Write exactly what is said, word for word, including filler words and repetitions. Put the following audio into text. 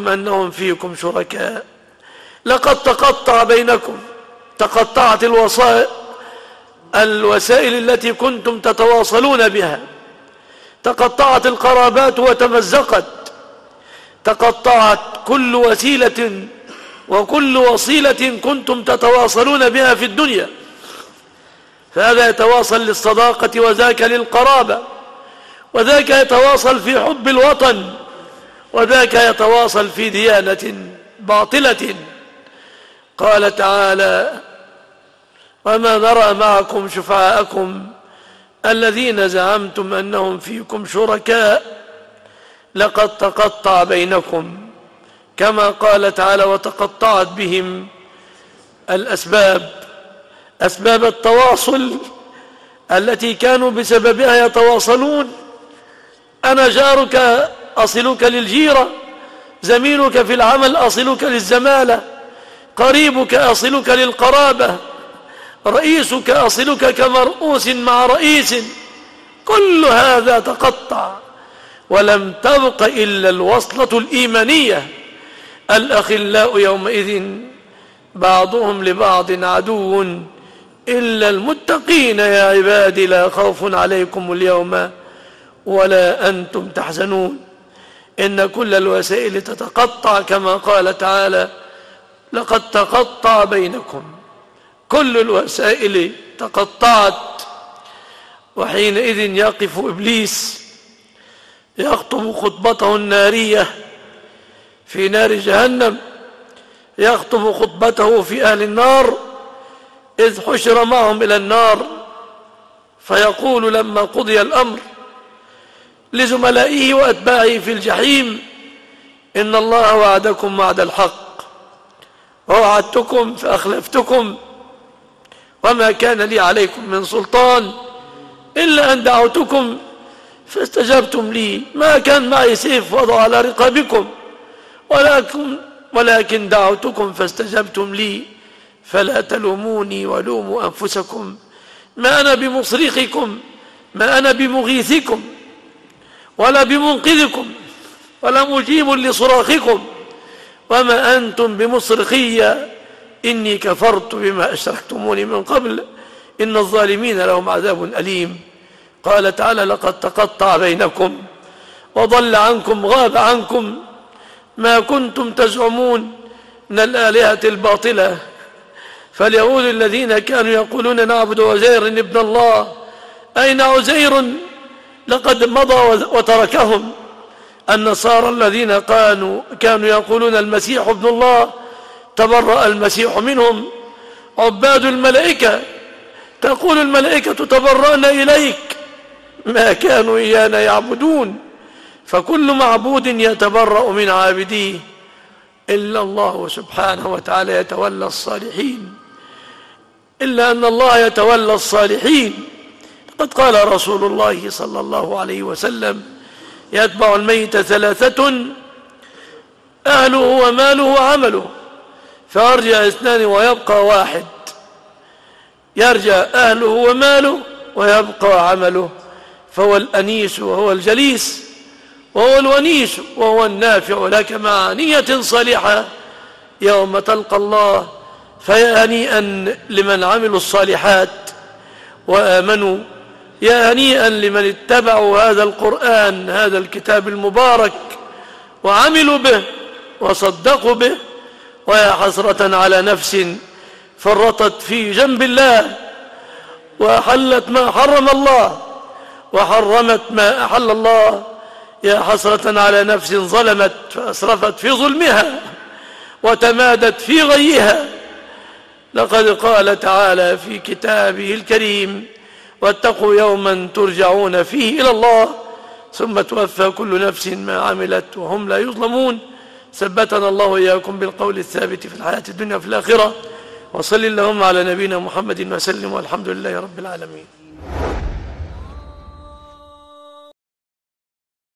زعمتم أنهم فيكم شركاء لقد تقطع بينكم، تقطعت الوسائل الوسائل التي كنتم تتواصلون بها، تقطعت القرابات وتمزقت، تقطعت كل وسيلة وكل وصيلة كنتم تتواصلون بها في الدنيا، فهذا يتواصل للصداقة وذاك للقرابة، وذاك يتواصل في حب الوطن، وذاك يتواصل في ديانة باطلة. قال تعالى: وما نرى معكم شفعاءكم الذين زعمتم أنهم فيكم شركاء لقد تقطع بينكم، كما قال تعالى: وتقطعت بهم الأسباب، أسباب التواصل التي كانوا بسببها يتواصلون. أنا جارك أصلك للجيرة، زميلك في العمل أصلك للزمالة، قريبك أصلك للقرابة، رئيسك أصلك كمرؤوس مع رئيس. كل هذا تقطع ولم تبق إلا الوصلة الإيمانية. الأخلاء يومئذ بعضهم لبعض عدو إلا المتقين يا عبادي لا خوف عليكم اليوم ولا أنتم تحزنون. إن كل الوسائل تتقطع كما قال تعالى: لقد تقطع بينكم. كل الوسائل تقطعت، وحينئذ يقف إبليس يخطب خطبته النارية في نار جهنم، يخطب خطبته في أهل النار إذ حشر معهم إلى النار، فيقول لما قضي الأمر لزملائه وأتباعه في الجحيم: إن الله وعدكم وعد الحق ووعدتكم فأخلفتكم وما كان لي عليكم من سلطان إلا أن دعوتكم فاستجبتم لي، ما كان معي سيف وضع على رقابكم ولكن, ولكن دعوتكم فاستجبتم لي فلا تلوموني ولوموا أنفسكم، ما أنا بمصرخكم، ما أنا بمغيثكم ولا بمنقذكم ولا مجيب لصراخكم، وما أنتم بمصرخي إني كفرت بما أشركتموني من قبل إن الظالمين لهم عذاب أليم. قال تعالى: لقد تقطع بينكم وضل عنكم غاب عنكم ما كنتم تزعمون من الآلهة الباطلة. فاليهود الذين كانوا يقولون نعبد عزير ابن الله، أين عزير؟ لقد مضى وتركهم. النصارى الذين كانوا كانوا يقولون المسيح ابن الله، تبرأ المسيح منهم. عباد الملائكة تقول الملائكة تبرأنا إليك، ما كانوا إيانا يعبدون. فكل معبود يتبرأ من عابديه إلا الله سبحانه وتعالى يتولى الصالحين، إلا أن الله يتولى الصالحين. قد قال رسول الله صلى الله عليه وسلم: يتبع الميت ثلاثة: أهله وماله وعمله، فيرجع اثنان ويبقى واحد. يرجع أهله وماله ويبقى عمله، فهو الأنيس وهو الجليس وهو الونيس وهو النافع لك مع نية صالحة يوم تلقى الله. فيا هنيئا لمن عملوا الصالحات وآمنوا، يا هنيئا لمن اتبعوا هذا القرآن، هذا الكتاب المبارك، وعملوا به وصدقوا به. ويا حسرة على نفس فرطت في جنب الله وأحلت ما حرم الله وحرمت ما أحل الله. يا حسرة على نفس ظلمت فأسرفت في ظلمها وتمادت في غيها. لقد قال تعالى في كتابه الكريم: واتقوا يوما ترجعون فيه إلى الله ثم توفى كل نفس ما عملت وهم لا يظلمون. ثبتنا الله وإياكم بالقول الثابت في الحياة الدنيا وفي الآخرة. وصل اللهم على نبينا محمد وسلم، والحمد لله رب العالمين.